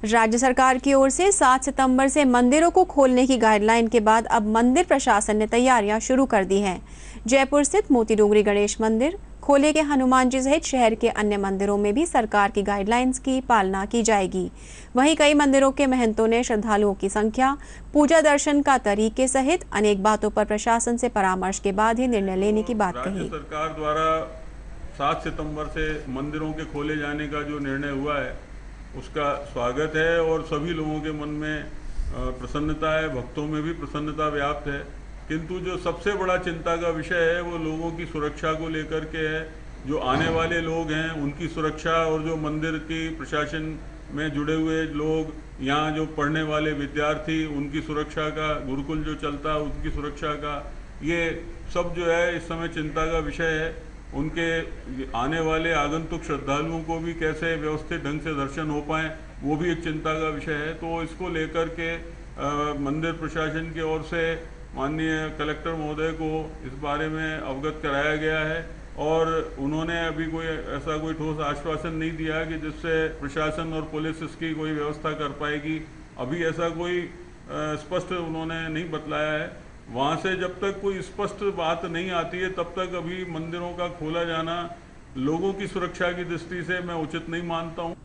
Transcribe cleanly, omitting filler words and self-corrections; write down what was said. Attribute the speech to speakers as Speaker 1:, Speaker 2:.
Speaker 1: राज्य सरकार की ओर से 7 सितंबर से मंदिरों को खोलने की गाइडलाइन के बाद अब मंदिर प्रशासन ने तैयारियां शुरू कर दी हैं। जयपुर स्थित मोती डोंगरी गणेश मंदिर, खोले के हनुमान जी सहित शहर के अन्य मंदिरों में भी सरकार की गाइडलाइंस की पालना की जाएगी। वहीं कई मंदिरों के महंतों ने श्रद्धालुओं की संख्या, पूजा दर्शन का तरीके सहित अनेक बातों पर प्रशासन से परामर्श के बाद ही निर्णय लेने की बात कही।
Speaker 2: राज्य सरकार द्वारा 7 सितंबर से मंदिरों के खोले जाने का जो निर्णय हुआ है उसका स्वागत है और सभी लोगों के मन में प्रसन्नता है, भक्तों में भी प्रसन्नता व्याप्त है। किंतु जो सबसे बड़ा चिंता का विषय है वो लोगों की सुरक्षा को लेकर के है। जो आने वाले लोग हैं उनकी सुरक्षा और जो मंदिर की प्रशासन में जुड़े हुए लोग, यहाँ जो पढ़ने वाले विद्यार्थी, उनकी सुरक्षा का, गुरुकुल जो चलता है उनकी सुरक्षा का, ये सब जो है इस समय चिंता का विषय है। उनके आने वाले आगंतुक श्रद्धालुओं को भी कैसे व्यवस्थित ढंग से दर्शन हो पाएँ वो भी एक चिंता का विषय है। तो इसको लेकर के मंदिर प्रशासन की ओर से माननीय कलेक्टर महोदय को इस बारे में अवगत कराया गया है और उन्होंने अभी कोई ठोस आश्वासन नहीं दिया कि जिससे प्रशासन और पुलिस इसकी कोई व्यवस्था कर पाएगी। अभी ऐसा कोई स्पष्ट उन्होंने नहीं बतलाया है। वहाँ से जब तक कोई स्पष्ट बात नहीं आती है तब तक अभी मंदिरों का खोला जाना लोगों की सुरक्षा की दृष्टि से मैं उचित नहीं मानता हूँ।